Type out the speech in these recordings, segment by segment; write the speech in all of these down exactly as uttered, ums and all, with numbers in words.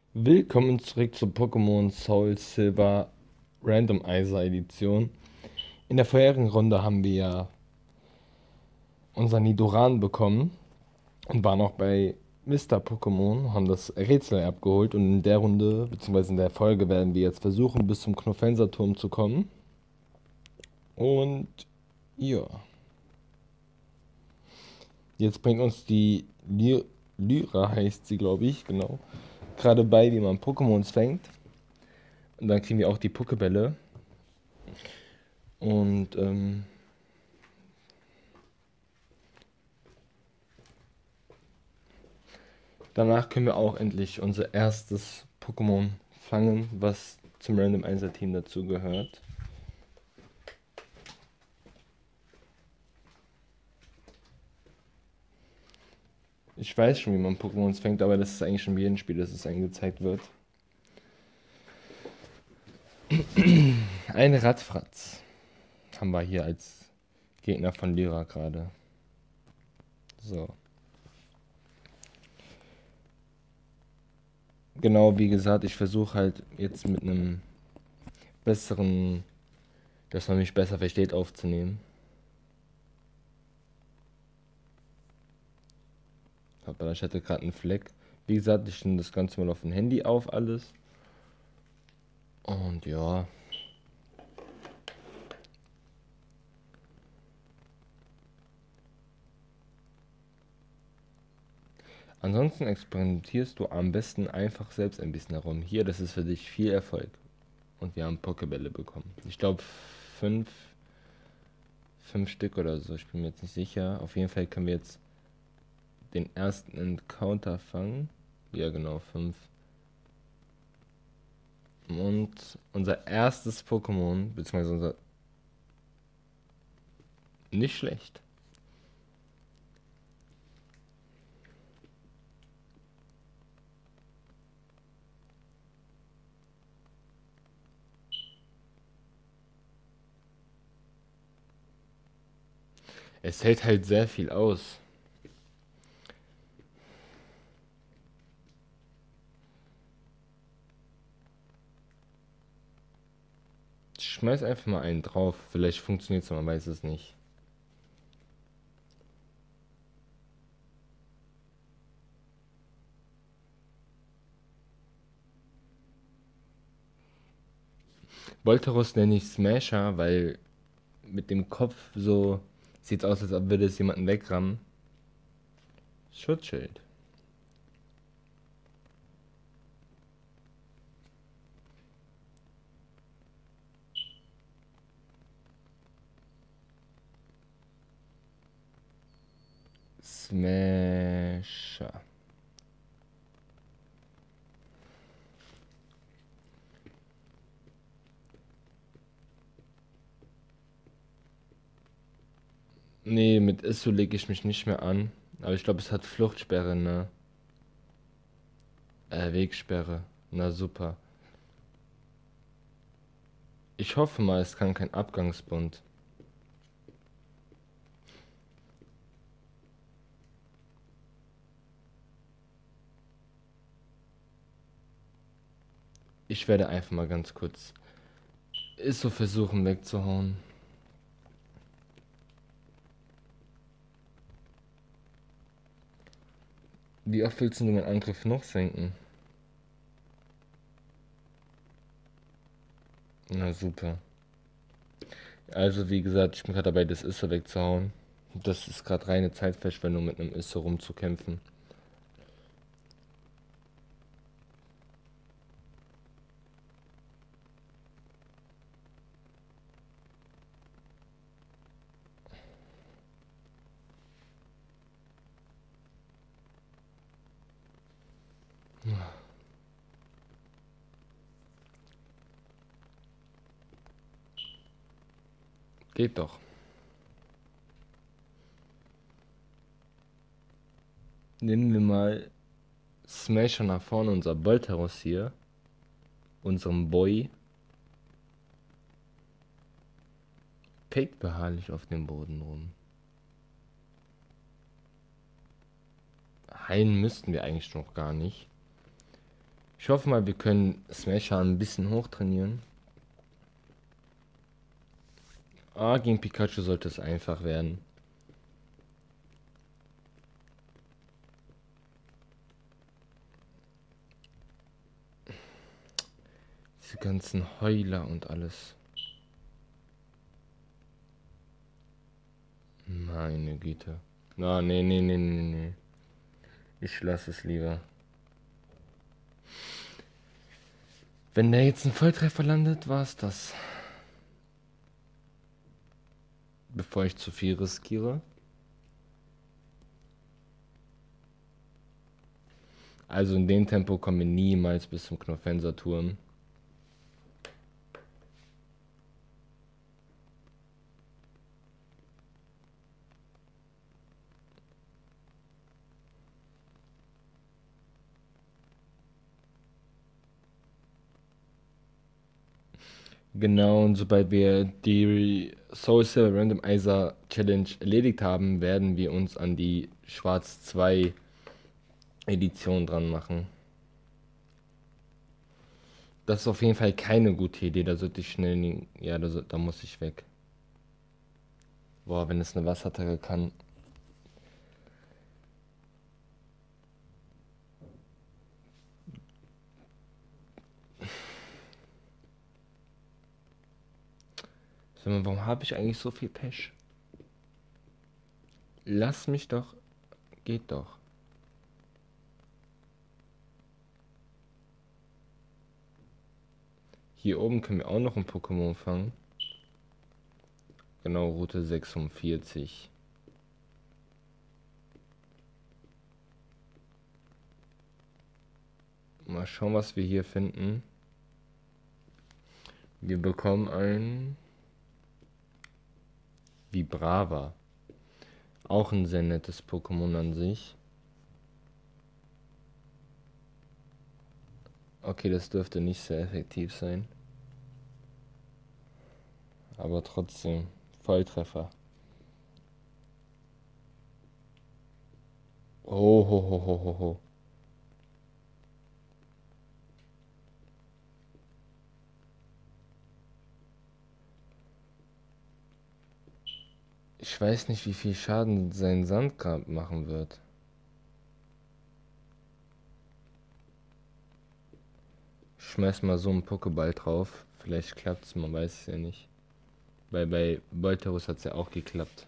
Willkommen zurück zu Pokémon Soul Silver Randomizer Edition. In der vorherigen Runde haben wir ja unser Nidoran bekommen und waren auch bei Mister Pokémon, haben das Rätsel abgeholt und in der Runde, beziehungsweise in der Folge, werden wir jetzt versuchen, bis zum Knofenserturm zu kommen. Und ja, jetzt bringt uns die Ly Lyra, heißt sie, glaube ich, genau, gerade bei, wie man Pokémons fängt. Und dann kriegen wir auch die Pokébälle. Und ähm, danach können wir auch endlich unser erstes Pokémon fangen, was zum Randomizer-Team dazu gehört. Ich weiß schon, wie man Pokémons fängt, aber das ist eigentlich schon in jedem Spiel, dass es angezeigt wird. Ein Radfratz haben wir hier als Gegner von Lyra gerade. So. Genau, wie gesagt, ich versuche halt jetzt mit einem besseren, dass man mich besser versteht, aufzunehmen. Aber ich hatte gerade einen Fleck. Wie gesagt, ich nehme das Ganze mal auf dem Handy auf, alles. Und ja. Ansonsten experimentierst du am besten einfach selbst ein bisschen herum. Hier, das ist für dich viel Erfolg. Und wir haben Pokébälle bekommen. Ich glaube fünf, fünf Stück oder so. Ich bin mir jetzt nicht sicher. Auf jeden Fall können wir jetzt den ersten Encounter fangen. Ja, genau, fünf. Und unser erstes Pokémon, beziehungsweise unser... Nicht schlecht. Es hält halt sehr viel aus. Ich schmeiß einfach mal einen drauf. Vielleicht funktioniert es, man weiß es nicht. Voltorus nenne ich Smasher, weil mit dem Kopf so sieht aus, als ob würde es jemanden wegrammen. Schutzschild. Smasher. Nee, mit Isso lege ich mich nicht mehr an. Aber ich glaube, es hat Fluchtsperre, ne? Äh, Wegsperre. Na super. Ich hoffe mal, es kann kein Abgangsbund. Ich werde einfach mal ganz kurz Isso versuchen wegzuhauen. Wie oft willst du den Angriff noch senken? Na super. Also wie gesagt, ich bin gerade dabei, das Isso wegzuhauen. Das ist gerade reine Zeitverschwendung, mit einem Isso rumzukämpfen. Geht doch. Nehmen wir mal Smasher nach vorne, unser Bolterus hier. Unserem Boy. Pickt beharrlich auf dem Boden rum. Heilen müssten wir eigentlich noch gar nicht. Ich hoffe mal, wir können Smasher ein bisschen hochtrainieren. Ah, gegen Pikachu sollte es einfach werden. Diese ganzen Heuler und alles. Meine Güte. Na, nee, nee, nee, nee, nee. Ich lasse es lieber. Wenn der jetzt ein Volltreffer landet, war es das. Bevor ich zu viel riskiere. Also in dem Tempo kommen wir niemals bis zum Knofenser-Turm. Genau, und sobald wir die Soul Silver Randomizer Challenge erledigt haben, werden wir uns an die Schwarz zwei Edition dran machen. Das ist auf jeden Fall keine gute Idee, da sollte ich schnell... nie- Ja, da, so- da muss ich weg. Boah, wenn es eine Wasserattacke kann... Sag mal, warum habe ich eigentlich so viel Pech? Lass mich doch... Geht doch. Hier oben können wir auch noch ein Pokémon fangen. Genau, Route sechsundvierzig. Mal schauen, was wir hier finden. Wir bekommen ein Vibrava. Auch ein sehr nettes Pokémon an sich. Okay, das dürfte nicht sehr effektiv sein. Aber trotzdem, Volltreffer. Oh, ho, ho, ho, ho, ho. Ich weiß nicht, wie viel Schaden sein Sandgrab machen wird. Ich schmeiß mal so einen Pokéball drauf. Vielleicht klappt's, man weiß es ja nicht. Weil bei Volterus hat's ja auch geklappt.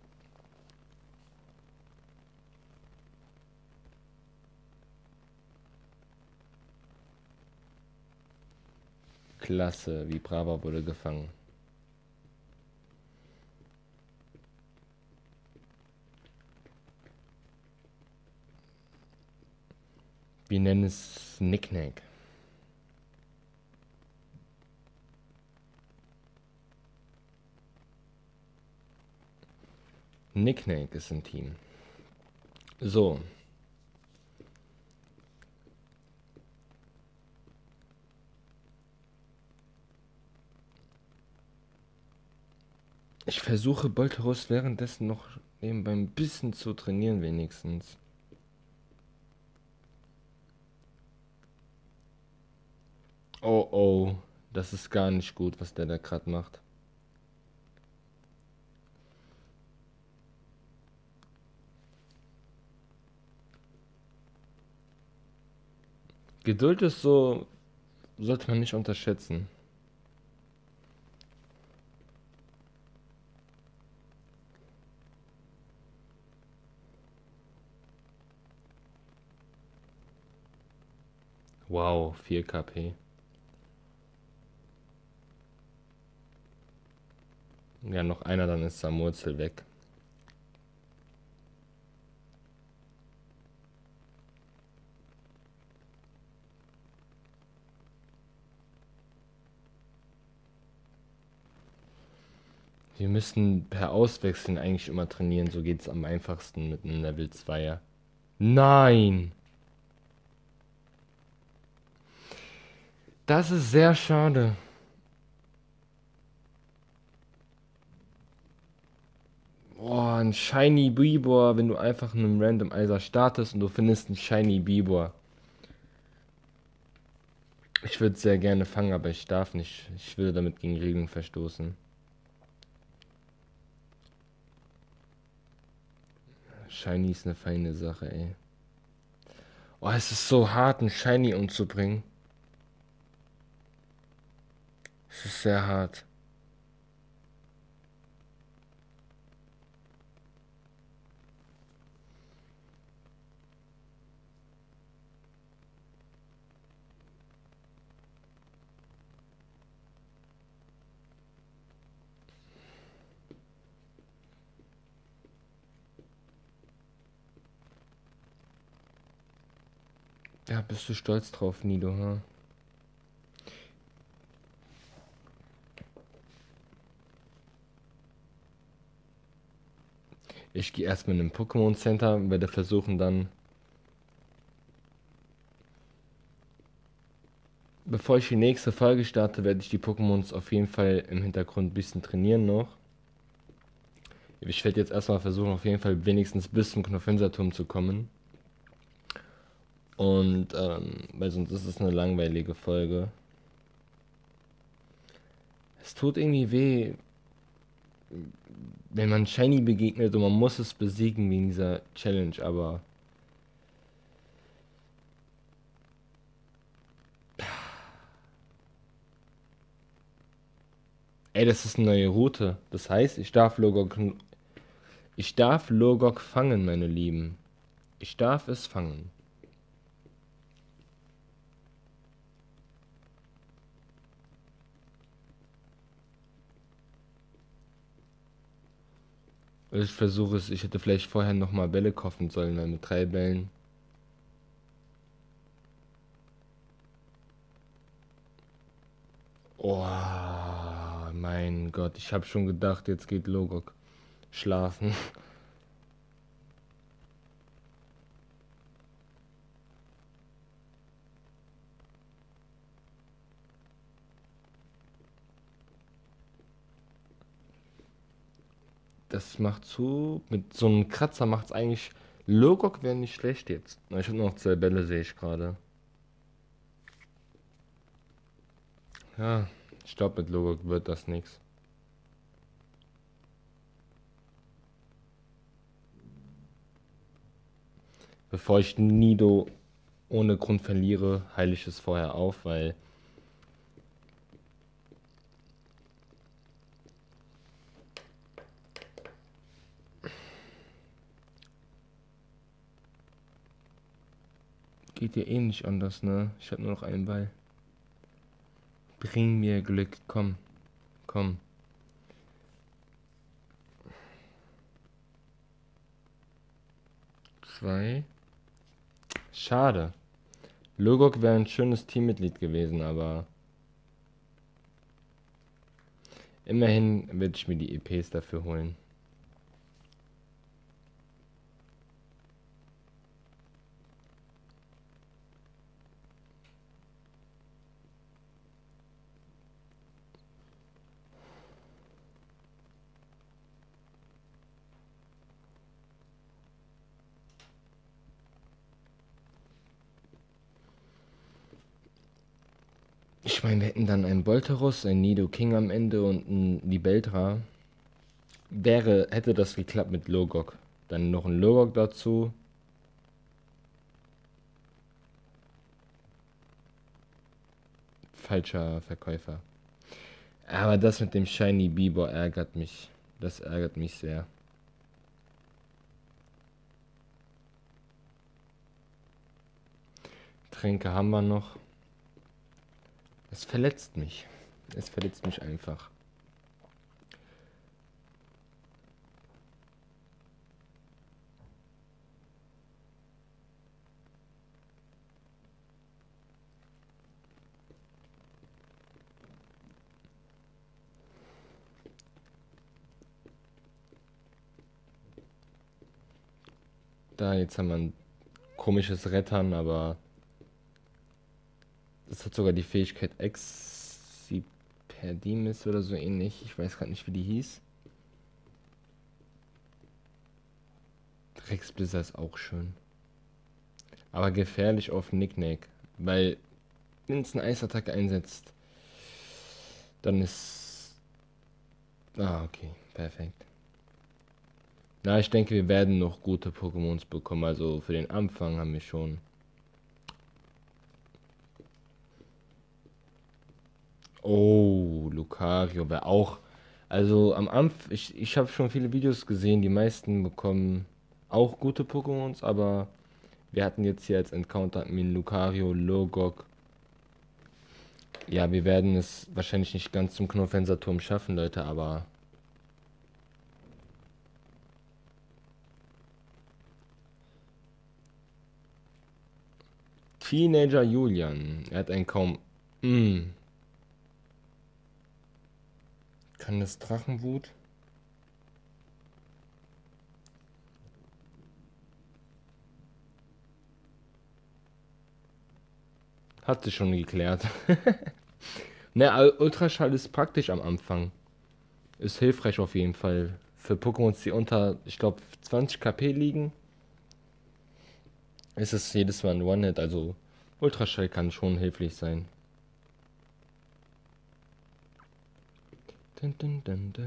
Klasse, Vibrava wurde gefangen. Wir nennen es Nicknack. Nicknack ist ein Team. So. Ich versuche Bolterus währenddessen noch nebenbei ein bisschen zu trainieren wenigstens. Oh oh, das ist gar nicht gut, was der da gerade macht. Geduld ist so, sollte man nicht unterschätzen. Wow, vier K P. Ja, noch einer, dann ist Samurzel weg. Wir müssen per Auswechseln eigentlich immer trainieren, so geht es am einfachsten mit einem Level zweier. Nein! Das ist sehr schade. Boah, ein Shiny Bibor, wenn du einfach einen Randomizer startest und du findest einen Shiny Bibor. Ich würde sehr gerne fangen, aber ich darf nicht. Ich würde damit gegen Regeln verstoßen. Shiny ist eine feine Sache, ey. Oh, es ist so hart, einen Shiny umzubringen. Es ist sehr hart. Ja, bist du stolz drauf, Nido, ha? Ich gehe erstmal in ein Pokémon Center und werde versuchen dann, bevor ich die nächste Folge starte, werde ich die Pokémons auf jeden Fall im Hintergrund ein bisschen trainieren noch. Ich werde jetzt erstmal versuchen, auf jeden Fall wenigstens bis zum Knofenserturm zu kommen. Und, ähm, weil sonst ist es eine langweilige Folge. Es tut irgendwie weh, wenn man Shiny begegnet und man muss es besiegen wegen dieser Challenge, aber ey, das ist eine neue Route. Das heißt, ich darf Logok, ich darf Logok fangen, meine Lieben. Ich darf es fangen. Ich versuche es, ich hätte vielleicht vorher nochmal Bälle kaufen sollen, weil mit drei Bällen. Oh, mein Gott, ich habe schon gedacht, jetzt geht Logok schlafen. Das macht zu. Mit so einem Kratzer macht es eigentlich. Logok wäre nicht schlecht jetzt. Na, ich habe noch zwei Bälle, sehe ich gerade. Ja, ich glaube, mit Logok wird das nichts. Bevor ich Nido ohne Grund verliere, heile ich es vorher auf, weil. Geht dir eh nicht anders, ne? Ich habe nur noch einen Ball. Bring mir Glück, komm. Komm. Zwei. Schade. Logok wäre ein schönes Teammitglied gewesen, aber immerhin werde ich mir die E Ps dafür holen. Ich meine, wir hätten dann einen Bolterus, einen Nidoking am Ende und einen Libeldra. Wäre, hätte das geklappt mit Logok. Dann noch ein Logok dazu. Falscher Verkäufer. Aber das mit dem Shiny Bieber ärgert mich. Das ärgert mich sehr. Tränke haben wir noch. Es verletzt mich. Es verletzt mich einfach. Da, jetzt haben wir ein komisches Rettern, aber das hat sogar die Fähigkeit Exciperdimis oder so ähnlich. Ich weiß gerade nicht, wie die hieß. Drecksblizzard ist auch schön. Aber gefährlich auf Nicknack, weil wenn es eine Eisattacke einsetzt, dann ist... Ah, okay, perfekt. Na, ich denke, wir werden noch gute Pokémons bekommen. Also für den Anfang haben wir schon. Oh, Lucario wäre auch. Also am Anfang, ich, ich habe schon viele Videos gesehen, die meisten bekommen auch gute Pokémons, aber wir hatten jetzt hier als Encounter hatten wir einen Lucario, Logok. Ja, wir werden es wahrscheinlich nicht ganz zum Knurfenser-Turm schaffen, Leute, aber Teenager Julian, er hat einen kaum. Mm, kann das Drachenwut? Hat sich schon geklärt. Ne, Al- Ultraschall ist praktisch am Anfang. Ist hilfreich auf jeden Fall. Für Pokémons, die unter, ich glaube, zwanzig K P liegen, ist es jedes Mal ein One-Hit. Also Ultraschall kann schon hilfreich sein. Dun, dun, dun, dun.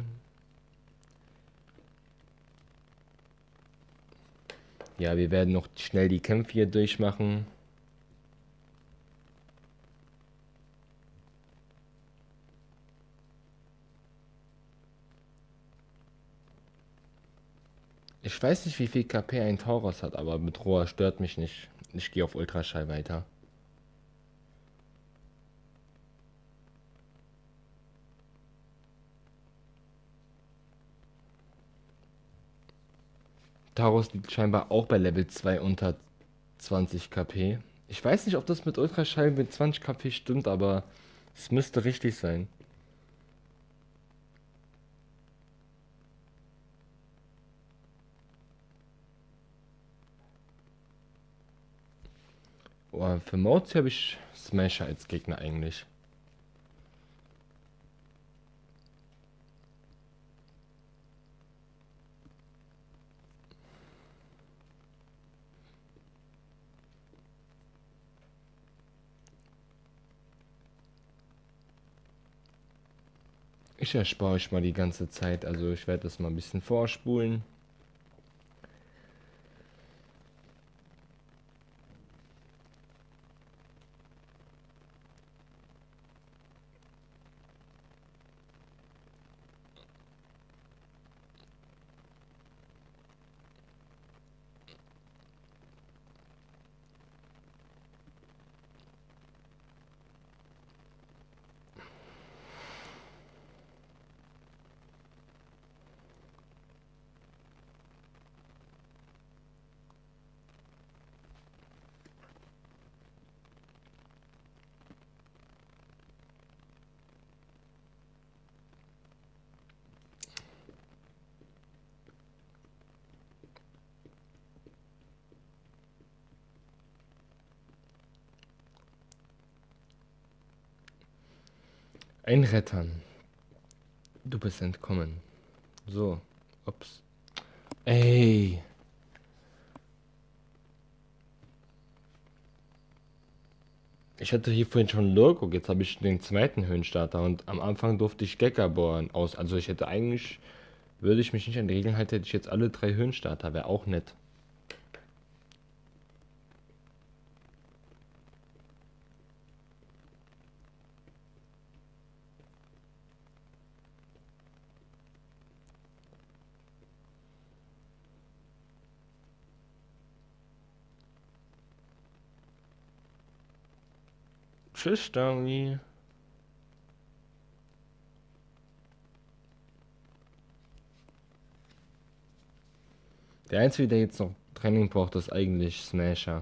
Ja, wir werden noch schnell die Kämpfe hier durchmachen. Ich weiß nicht, wie viel K P ein Tauros hat, aber mit Rohr stört mich nicht. Ich gehe auf Ultraschall weiter. Tauros liegt scheinbar auch bei Level zwei unter zwanzig K P. Ich weiß nicht, ob das mit Ultraschall mit zwanzig K P stimmt, aber es müsste richtig sein. Oh, für Mozi habe ich Smasher als Gegner eigentlich. Ich erspare euch mal die ganze Zeit, also ich werde das mal ein bisschen vorspulen. Einrettern. Du bist entkommen. So. Ups. Ey. Ich hatte hier vorhin schon Lurko, jetzt habe ich den zweiten Höhenstarter und am Anfang durfte ich Gekabor aus. Also ich hätte eigentlich, würde ich mich nicht an die Regeln halten, hätte ich jetzt alle drei Höhenstarter. Wäre auch nett. Tschüss, Stami. Der Einzige, der jetzt noch Training braucht, ist eigentlich Smasher.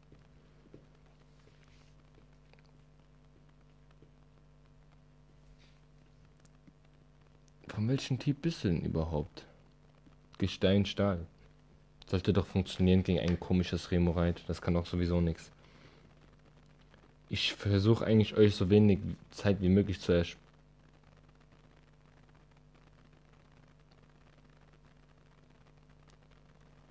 Von welchem Typ bist du denn überhaupt? Gestein, Stahl. Sollte doch funktionieren gegen ein komisches Remoraid. Das kann doch sowieso nichts. Ich versuche eigentlich euch so wenig Zeit wie möglich zu ersparen.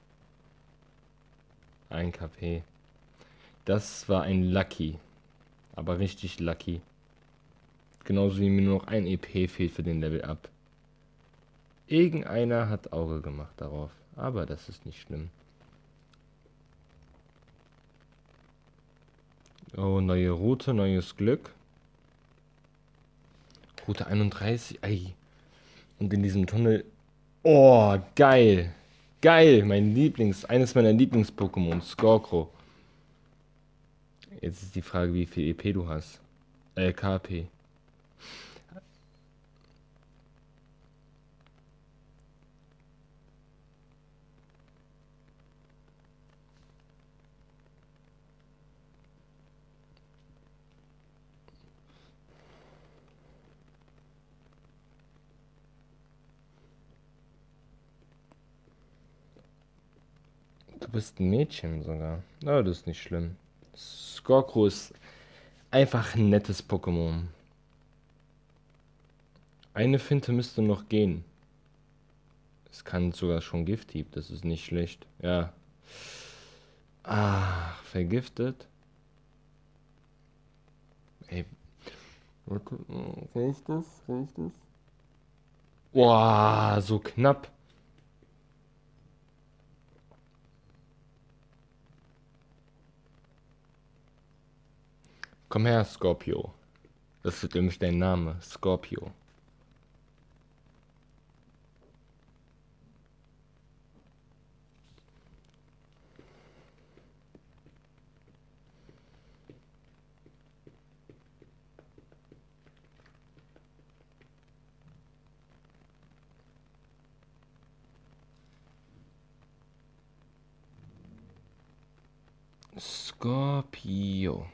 ein K P. Das war ein Lucky. Aber richtig lucky. Genauso wie mir nur noch ein E P fehlt für den Level Up. Irgendeiner hat Auge gemacht darauf. Aber das ist nicht schlimm. Oh, neue Route, neues Glück. Route einunddreißig. Ei. Und in diesem Tunnel. Oh, geil. Geil. Mein Lieblings, eines meiner Lieblings-Pokémon. Skorkro. Jetzt ist die Frage, wie viel E P du hast. Äh, K P. Du bist ein Mädchen sogar. Na, das ist nicht schlimm. Skorkro ist einfach ein nettes Pokémon. Eine Finte müsste noch gehen. Es kann sogar schon Gifthieb, das ist nicht schlecht. Ja. Ah, vergiftet. Ey. Warte, reicht das? Reicht das? Boah, so knapp. Komm her, Scorpio. Das wird nämlich dein Name, Scorpio. Scorpio.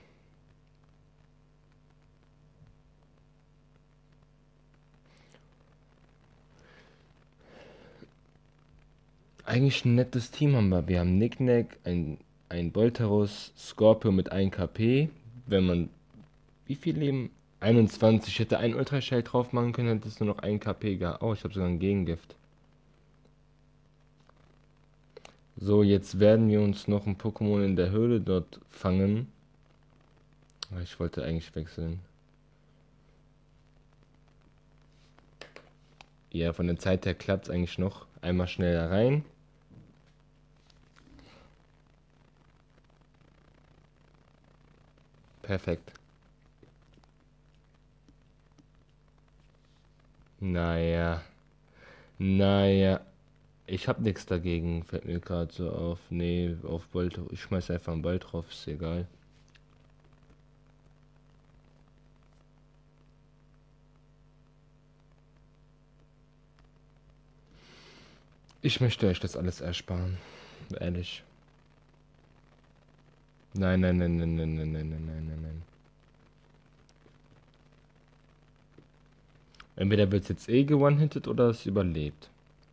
Eigentlich ein nettes Team haben wir. Wir haben Nicknack, ein, ein Bolterus, Scorpio mit ein K P. Wenn man. Wie viel Leben? einundzwanzig. Ich hätte einen Ultraschall drauf machen können, hätte es nur noch ein K P gehabt. Oh, ich habe sogar ein Gegengift. So, jetzt werden wir uns noch ein Pokémon in der Höhle dort fangen. Ich wollte eigentlich wechseln. Ja, von der Zeit her klappt es eigentlich noch. Einmal schnell da rein. Perfekt. Naja. Naja. Ich hab nichts dagegen, fällt mir gerade so auf. Nee, auf Ball. Ich schmeiß einfach einen Ball drauf, ist egal. Ich möchte euch das alles ersparen. Ehrlich. Nein, nein, nein, nein, nein, nein, nein, nein, nein, nein, nein. Entweder wird es jetzt eh gewonnen-hitted oder es überlebt.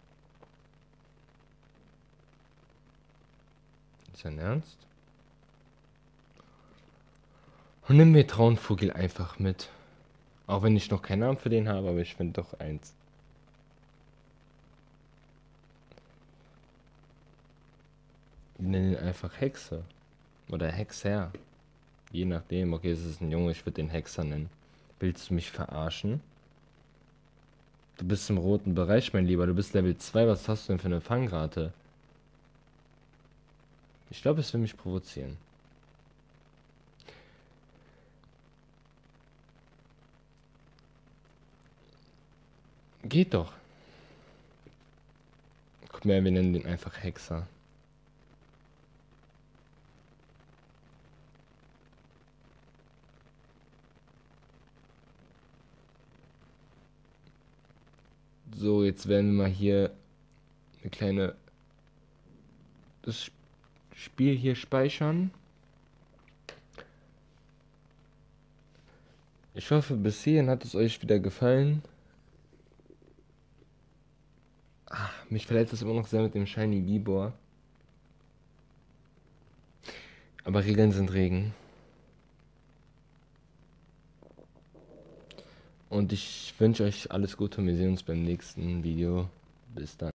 Ist dein Ernst? Und nimm mir Traunvogel einfach mit. Auch wenn ich noch keinen Namen für den habe, aber ich finde doch eins. Wir nennen ihn einfach Hexe. Oder Hexer. Je nachdem. Okay, es ist ein Junge, ich würde den Hexer nennen. Willst du mich verarschen? Du bist im roten Bereich, mein Lieber. Du bist Level zwei. Was hast du denn für eine Fangrate? Ich glaube, es will mich provozieren. Geht doch. Guck mal, wir nennen den einfach Hexer. So, jetzt werden wir mal hier eine kleine das Spiel hier speichern. Ich hoffe, bis hierhin hat es euch wieder gefallen. Ah, mich verletzt es immer noch sehr mit dem Shiny Gibor. Aber Regeln sind Regeln. Und ich wünsche euch alles Gute und wir sehen uns beim nächsten Video. Bis dann.